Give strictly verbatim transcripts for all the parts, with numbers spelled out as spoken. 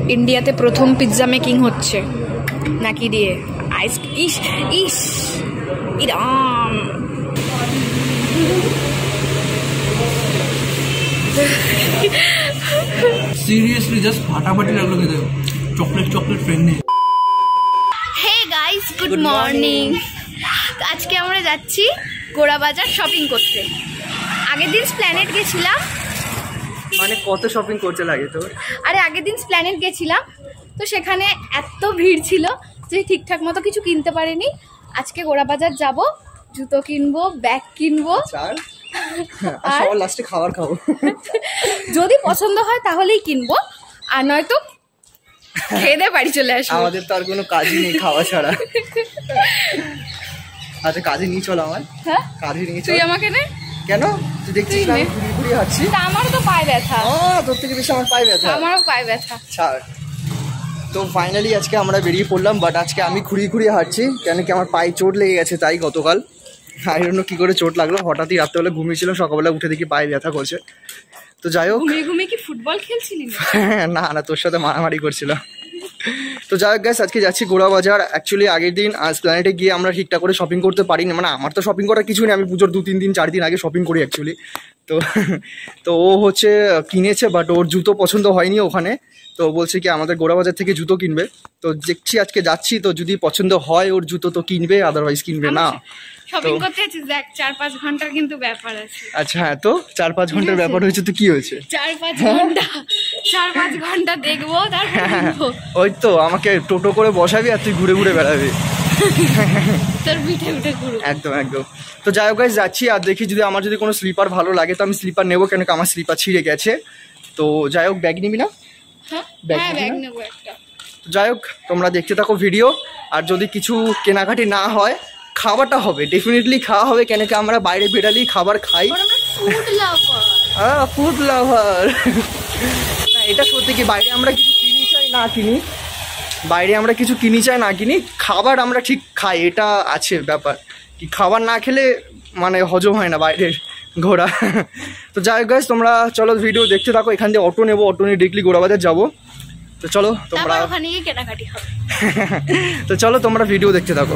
ইন্ডিয়াতে প্রথম pizza making হচ্ছে নাকি দিয়ে আইস ইস ইস ইরাম সিরিয়াসলি জাস্ট ফাটাফাটি লাগলো খেতে চকলেট চকলেট ফ্রেন্ড নেই। Hey guys good morning. আজকে আমরা যাচ্ছি গোড়াবাজার শপিং করতে। আগের দিন স্প্ল্যানেট গেছিলাম। মানে কত শপিং করতে লাগে তোর? আরে আগের দিন স্প্ল্যানেট গেছিলাম তো সেখানে এত ভিড় ছিল যে ঠিকঠাক মতো কিছু কিনতে পারিনি। আজকে গোড়াবাজার যাব, জুতো কিনবো, ব্যাগ কিনবো, আর লাস্টে খাবার খাবো। যদি পছন্দ হয় তাহলেই কিনবো, আর নয়তো খেয়ে দিয়ে বাড়ি চলে আসবো। আমাদের তো আর কোনো কাজই নেই খাওয়া ছাড়া। আচ্ছা কাজে নিয়ে চল আমার। হ্যাঁ কাজে নিয়ে চল। তুই আমাকে নে। কেন? তুই দেখছিস না আমি ঘুরে ঘুরে হাঁটছি। তা আমারও তো পায়ে ব্যথা। ও তোর থেকে বেশি আমার পায়ে ব্যথা। আমারও পায়ে ব্যথা। ছাড়। তো ফাইনালি আজকে আমরা বেরিয়ে পড়লাম, বাট আজকে আমি ঘুরিয়ে ঘুরিয়ে হাঁটছি কেন কি আমার পায়ে চোট লেগে গেছে তাই গতকাল। আই ডোন্ট নো কি করে চোট লাগলো, হঠাৎই রাত্রেবেলা ঘুমিয়েছিলাম, সকালবেলা উঠে দেখি পায়ে ব্যথা করছে। তো যাই হোক, ঘুমিয়ে ঘুমিয়ে কি ফুটবল খেলছিলি? না না তোর সাথে মারামারি করছিলাম। তো যাই হোক গাইস, আজকে যাচ্ছি গোড়াবাজার। অ্যাকচুয়ালি আগের দিন আজ প্ল্যানেটে গিয়ে আমরা ঠিকঠাক করে শপিং করতে পারিনি, মানে আমার তো শপিং করার কিছু নেই, আমি পুজোর দু তিন দিন চার দিন আগে শপিং করি অ্যাকচুয়ালি। তো তো ও হচ্ছে কিনেছে, বাট ওর জুতো পছন্দ হয়নি ওখানে, তো বলছে কি আমাদের গোড়াবাজার থেকে জুতো কিনবে। তো দেখছি আজকে যাচ্ছি, তো যদি পছন্দ হয় ওর জুতো তো কিনবে, আদারওয়াইজ কিনবে না। শপিং করতে আছিস দেখ, চার পাঁচ ঘন্টার কিন্তু ব্যাপার আছে। আচ্ছা হ্যাঁ, তো চার পাঁচ ঘন্টার ব্যাপার হয়েছে তো কি হয়েছে? চার পাঁচ ঘন্টা চার পাঁচ ঘন্টা দেখবো, তারপর ওই তো আমাকে টোটো করে বসাবি আর তুই ঘুরে ঘুরে বেড়াবি। তোর পিঠে উঠে ঘুরবো। একদম একদম। তো যাই হোক গাইস, যাচ্ছি আর দেখি যদি আমার যদি কোনো স্লিপার ভালো লাগে তো আমি স্লিপার নেবো, কেন কি আমার স্লিপার ছিঁড়ে গেছে। তো যাই হোক, ব্যাগ নিবি না? হ্যাঁ ব্যাগ নেবো একটা। যাই হোক, তোমরা দেখতে থাকো ভিডিও, আর যদি কিছু কেনাকাটি না হয় খাবারটা হবে, ডেফিনেটলি খাওয়া হবে, কেন কি আমরা বাইরে বেরালেই খাবার খাই। Food lover. না এটা সত্যি, কি বাইরে আমরা কিছু কিনি চাই না কিনি, বাইরে আমরা কিছু কিনি চাই না কিনি, খাবার আমরা ঠিক খাই, এটা আছে ব্যাপার। কি খাবার না খেলে মানে হজম হয় না বাইরের ঘোরা। তো যাই হোক গাইস, তোমরা চলো ভিডিও দেখতে থাকো। এখান দিয়ে অটো নেবো, অটো নিয়ে ডিরেক্টলি গোড়াবাজার যাবো। তো চলো তোমরা ওখানে গিয়ে কেনাকাটি হবে। তো চলো তোমরা ভিডিও দেখতে থাকো।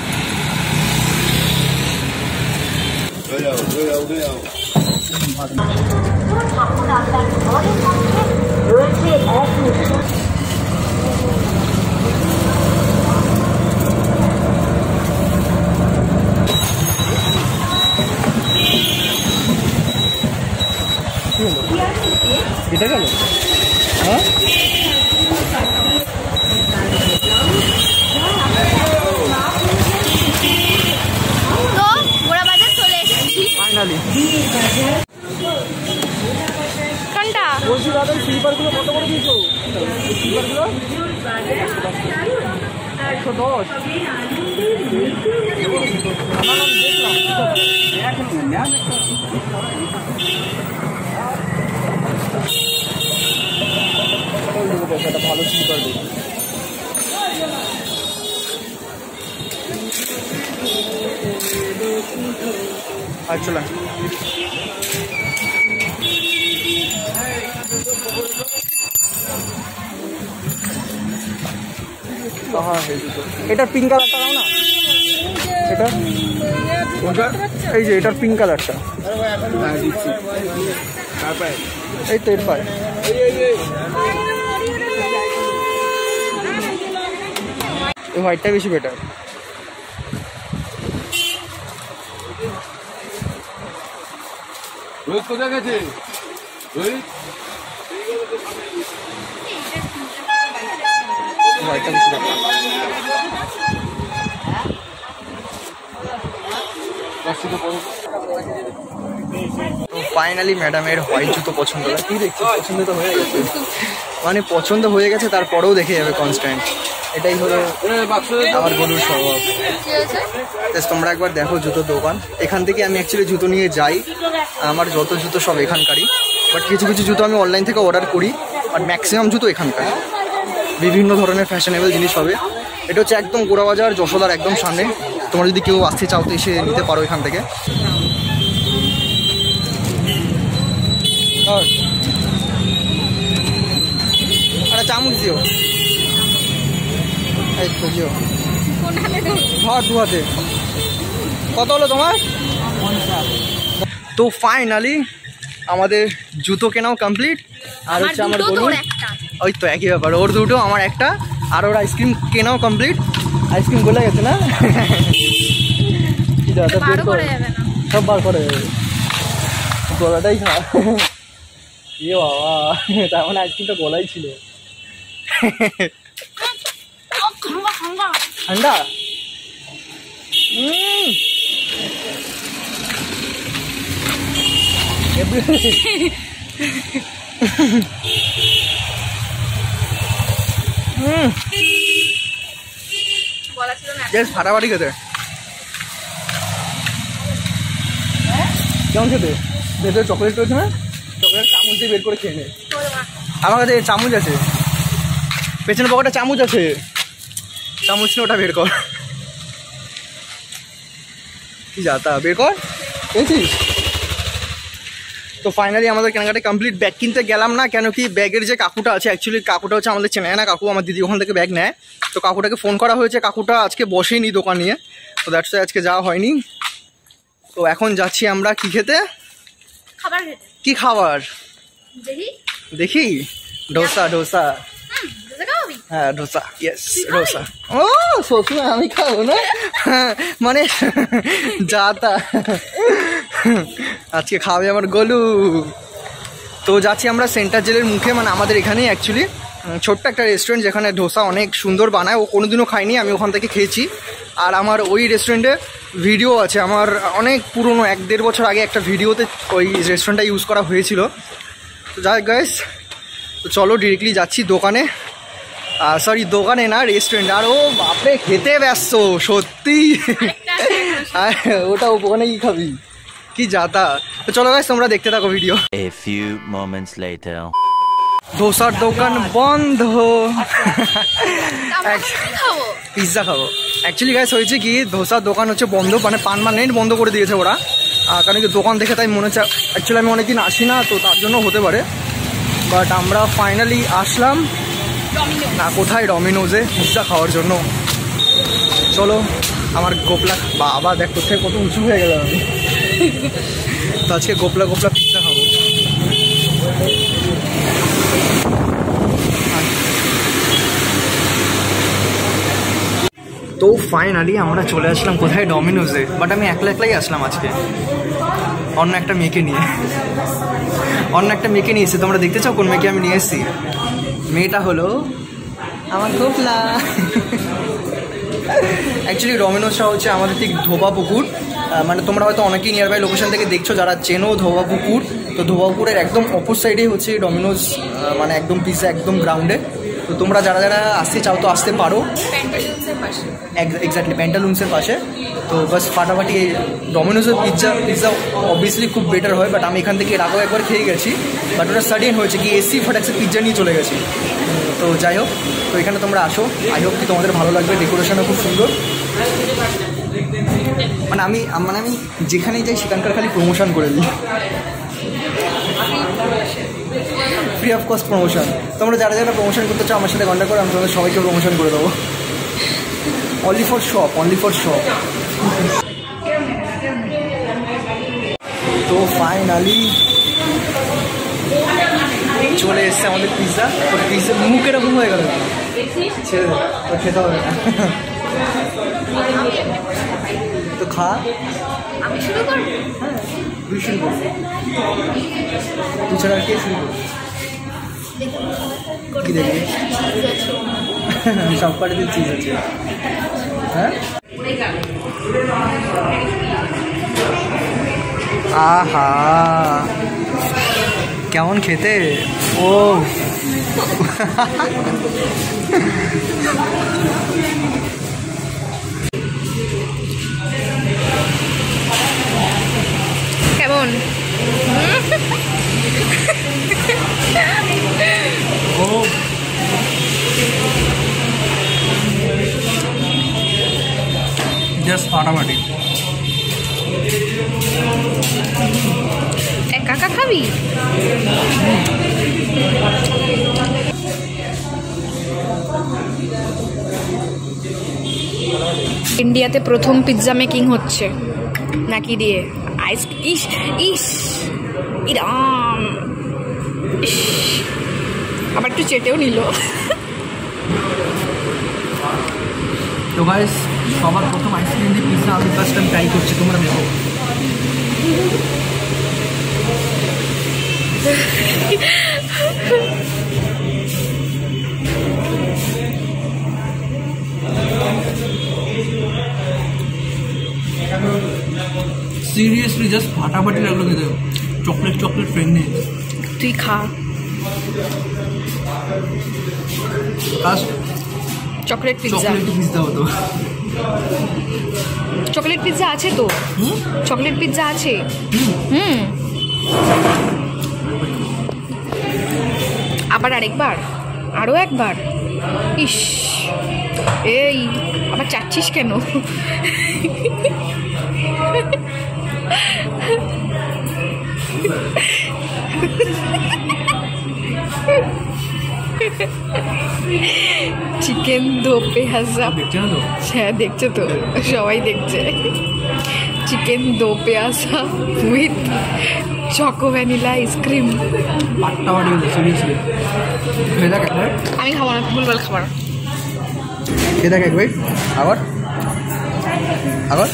এটা গেল হ্যাঁ ফাইনালি। কোনটা বলছি দাদা, স্লিপারগুলো কত করে দিয়েছো? স্লিপারগুলো একশো দশ। একটা ভালো স্লিপার দিই। আচ্ছা এটার পিঙ্ক কালারটা দাও না, এটা এই যে এটার পিঙ্ক কালারটা, এই তো এর পায়ে এই হোয়াইটটা বেশি বেটার। রোহিত কোথায় গেছে? রোহিত হোয়াইটটা বেশি বেটার। তো ফাইনালি ম্যাডামের হোয়াইট জুতো পছন্দ হয়। কি দেখছি পছন্দ তো হয়ে গেছে, মানে পছন্দ হয়ে গেছে, তারপরেও দেখে যাবে কনস্ট্যান্ট, এটাই হলো আমার গরুর স্বভাব। তোমরা একবার দেখো জুতোর দোকান, এখান থেকে আমি অ্যাকচুয়ালি জুতো নিয়ে যাই, আমার যত জুতো সব এখানকারই, বাট কিছু কিছু জুতো আমি অনলাইন থেকে অর্ডার করি, বাট ম্যাক্সিমাম জুতো এখানকার, বিভিন্ন ধরনের ফ্যাশনেবল জিনিস হবে। এটা হচ্ছে একদম গোড়াবাজার যশোদার একদম সামনে, তোমরা যদি কেউ আসতে চাও তো এসে নিতে পারো এখান থেকে। আরে চামচ দিও, এই তো দিও, ধর দু হাতে। কত হলো তোমার? তো ফাইনালি আমাদের জুতো কেনাও কমপ্লিট। আর হচ্ছে আমার গলু, ওই তো একই ব্যাপার, ওর দুটো আমার একটা। আর ওর আইসক্রিম কেনাও কমপ্লিট। আইসক্রিম গলে গেছে না? সব বার করে যাবে, গলাটাই খা। ইয়ে বাবা, তার মানে আইসক্রিমটা গলাই ছিল। ঠান্ডা? হুম হুম ফাটাফাটি খেতে। কেমন খেতে? ভেতরে চকলেট রয়েছে না? চকলেট চামচ দিয়ে বের করে খেয়ে নে। আমার কাছে চামচ আছে, পেছনে পকেটে চামচ আছে, চামচ নিয়ে ওটা বের কর। কি যাতা, বের কর, পেয়েছিস? তো ফাইনালি আমাদের কেনাকাটা কমপ্লিট। ব্যাগ কিনতে গেলাম না, কেন কি ব্যাগের যে কাকুটা আছে, অ্যাকচুয়ালি কাকুটা হচ্ছে আমাদের চেনায় না কাকু, আমার দিদি ওখান থেকে ব্যাগ নেয়। তো কাকুটাকে ফোন করা হয়েছে, কাকুটা আজকে বসেনি দোকান নিয়ে, তো দ্যাটস ওয়াই আজকে যাওয়া হয়নি। তো এখন যাচ্ছি আমরা কি খেতে? খাবার খেতে। কি খাবার দেখি দেখি? ডোসা। ডোসা হ্যাঁ, ডোসা, ইয়েস ডোসা। ও শ্বশুর, আমি খাবো না মানে যা তা। আজকে খাবে আমার গলু। তো যাচ্ছি আমরা সেন্টার জেলের মুখে, মানে আমাদের এখানেই অ্যাকচুয়ালি ছোট্ট একটা রেস্টুরেন্ট, যেখানে ডোসা অনেক সুন্দর বানায়। ও কোনোদিনও খাইনি, আমি ওখান থেকে খেয়েছি। আর আমার ওই রেস্টুরেন্টে ভিডিও আছে, আমার অনেক পুরনো, এক দেড় বছর আগে একটা ভিডিওতে ওই রেস্টুরেন্টটা ইউজ করা হয়েছিল। তো যাই গাইস, তো চলো ডিরেক্টলি যাচ্ছি দোকানে, সরি দোকানে না, রেস্টুরেন্ট। আর ও বাপরে খেতে ব্যস্ত সত্যি। ওটা ওখানে কি খাবি, কি যাতা। তো চলো গাইস, তোমরা দেখতে থাকো video. A few moments later. ধোসার দোকান বন্ধ, পিৎজা খাবো। অ্যাকচুয়ালি গাইস হয়েছে কি, ধোসার দোকান হচ্ছে বন্ধ, মানে পার্মানেন্ট বন্ধ করে দিয়েছে ওরা। কারণ কি দোকান দেখে তাই মনে হচ্ছে, অ্যাকচুয়ালি আমি অনেকদিন আসি না, তো তার জন্য হতে পারে। বাট আমরা ফাইনালি আসলাম না কোথায়, ডমিনোজে পিৎজা খাওয়ার জন্য। চলো, আমার গোপলা, বাবা দেখ কোথায় কত উঁচু হয়ে গেল আমি। তো আজকে গোপলা গোপলা পিৎজা খাবো। তো ফাইনালি আমরা চলে আসলাম কোথায়, ডমিনোজে। বাট আমি একলা একলাই আসলাম আজকে, অন্য একটা মেয়েকে নিয়ে। অন্য একটা মেয়েকে নিয়েছি, তোমরা দেখতে চাও কোন মেয়েকে আমি নিয়ে এসেছি? মেয়েটা হলো আমার গোপলা। অ্যাকচুয়ালি ডমিনোজটা হচ্ছে আমাদের ঠিক ধোবা পুকুর, মানে তোমরা হয়তো অনেকেই নিয়ার বাই লোকেশন থেকে দেখছো যারা চেনো ধোবা পুকুর। তো ধোবা পুকুরের একদম অপর সাইডেই হচ্ছে ডমিনোজ, মানে একদম পিৎজা একদম গ্রাউন্ডে। তো তোমরা যারা যারা আসতে চাও তো আসতে পারো, এক্স্যাক্টলি প্যান্টালুন্সের পাশে। তো বাস ফাটাফাটি ডমিনোজের পিৎজা পিৎজা অবভিয়াসলি খুব বেটার হয়। বাট আমি এখান থেকে এর আগেও একবার খেয়ে গেছি, বাট ওটা সাডেন হয়েছে কি এসি ফটাক্সে পিৎজা নিয়ে চলে গেছি। তো যাই হোক, তো এখানে তোমরা আসো, আই হোপ কি তোমাদের ভালো লাগবে, ডেকোরেশনও খুব সুন্দর। মানে আমি মানে আমি যেখানেই যাই সেখানকার খালি প্রমোশন করে দিই, ফ্রি অফ কস্ট প্রমোশন। তোমরা যারা যারা প্রমোশন করতে চাও আমার সাথে কন্ট্যাক্ট করো, আমি তোমাদের সবাইকে প্রমোশন করে দেবো। Only for shop, only for shop. তো ফাইনালি চলে এসছে আমাদের পিৎজা। ওটা পিৎজা মুখ এরকম হয়ে গেল, ছেড়ে দেয়, তো খেতে হবে না। তো খা, আমি শুরু করব। হ্যাঁ তুই শুরু কর, তুই ছাড়া কে শুরু করবি? কি দেখবি? সব পার্টিতে চিজ আছে। হ্যাঁ, আহা কেমন খেতে। ও কেমন? ও জাস্ট ফাটাফাটি। একা একা খাবি? ইন্ডিয়াতে প্রথম পিৎজা মেকিং হচ্ছে নাকি দিয়ে আইস ইস ইস ইরাম ইস, আবার একটু চেটেও নিল। তো গাইস সবার প্রথম আইসক্রিম দিয়ে পিৎজা আমি ফার্স্ট টাইম ট্রাই করছি, তোমরা দেখো। সিরিয়াসলি জাস্ট ফাটাফাটি লাগলো খেতে, চকলেট চকলেট ফ্রেন্ডলি। তুই খা first chocolate pizza. Chocolate pizza হতো। চকলেট পিৎজা আছে তো, চকলেট পিৎজা আছে। হুম আবার আরেকবার, আরো একবার। ইস এই আবার চাচ্ছিস কেন? চিকেন দো পেঁয়াজা, দেখছে না তো? হ্যাঁ দেখছে তো, সবাই দেখছে। Chicken do pyaza with choco vanilla ice cream. ফাটাফাটি হতো সিরিয়াসলি। খেয়ে দেখ একবার, আমি খাবো না, ভুলভাল খাবার। খেয়ে দেখ একবার আবার আবার।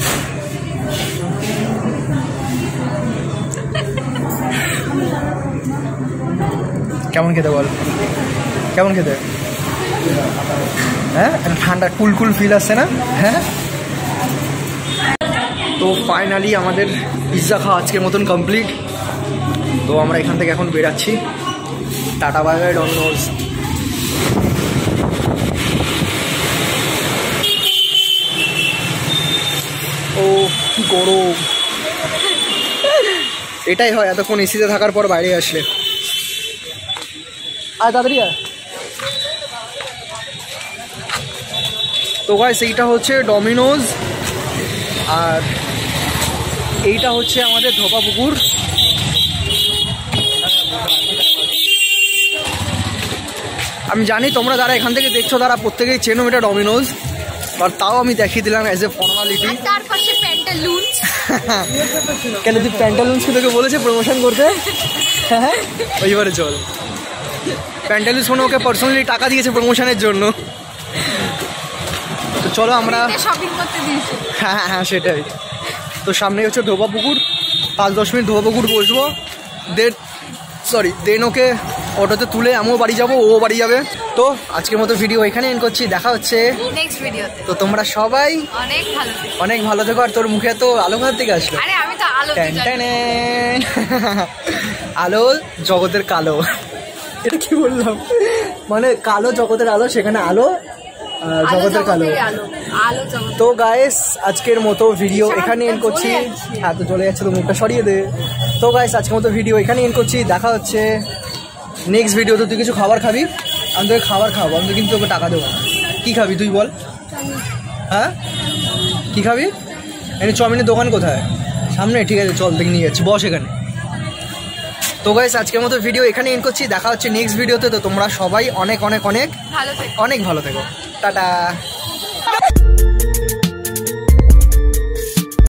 কেমন খেতে বল, কেমন খেতে? হ্যাঁ ঠান্ডা কুল কুল ফিল আসছে না? হ্যাঁ। তো ফাইনালি আমাদের পিৎজা খাওয়া আজকের মতন কমপ্লিট। তো আমরা এখান থেকে এখন বেরাচ্ছি। Tata bye bye Domino's. ও কি গরম, এটাই হয় এতক্ষণ এসিতে থাকার পর বাইরে আসলে। আয় তাড়াতাড়ি আয়। তো গাইস এইটা হচ্ছে ডমিনোজ আর এইটা হচ্ছে আমাদের ধোপা পুকুর। আমি জানি তোমরা যারা এখান থেকে দেখছো তারা প্রত্যেকেই চেনো এটা ডমিনোজ, আর তাও আমি দেখিয়ে দিলাম অ্যাজ এ ফর্মালিটি। তার পাশে প্যান্টালুনস। কেন তুই প্যান্টালুন্সকে তোকে বলেছে প্রমোশন করতে? হ্যাঁ ওইবারে চল। প্যান্টালুন্স মানে ওকে পার্সোনালি টাকা দিয়েছে প্রমোশনের জন্য। তো চলো আমরা শপিং করতে দিয়েছি। হ্যাঁ হ্যাঁ হ্যাঁ সেটাই। তো সামনে হচ্ছে ধোপা পুকুর, পাঁচ দশ মিনিট ধোপা পুকুর বসবো, দেন সরি দেন ওকে অটোতে তুলে আমিও বাড়ি যাবো, ও বাড়ি যাবে। তো আজকের মতো ভিডিও এখানে এন্ড করছি, দেখা হচ্ছে নেক্সট ভিডিওতে। তো তোমরা সবাই অনেক ভালো থেকো। অনেক ভালো থেকো। আর তোর মুখে তো আলো কোথা থেকে আসলো? আরে আমি তো আলো ট্যান ট্যান। আলো জগতের কালো, এটা কি বললাম? মানে কালো জগতের আলো, সেখানে আলো আহ, জগতের কালো। আলো আলো জগৎ। তো গাইস আজকের মতো ভিডিও এখানে এন্ড করছি। হ্যাঁ তো চলে যাচ্ছে, তো মুখটা সরিয়ে দে। তো গাইস আজকের মতো ভিডিও এখানে এন্ড করছি, দেখা হচ্ছে নেক্সট ভিডিওতে। তুই কিছু খাবার খাবি? আমি তোকে খাবার খাবো, আমি তো কিন্তু তোকে টাকা দেবো না। কী খাবি তুই বল? হ্যাঁ কী খাবি? এখানে চাউমিনের দোকান কোথায়? সামনে? ঠিক আছে চল দেখে নিয়ে যাচ্ছি, বস এখানে। তো গাইস আজকের মতো ভিডিও এখানে এন্ড করছি, দেখা হচ্ছে নেক্সট ভিডিওতে। তো তোমরা সবাই অনেক অনেক অনেক ভালো থেকো। অনেক ভালো থেকো। টাটা।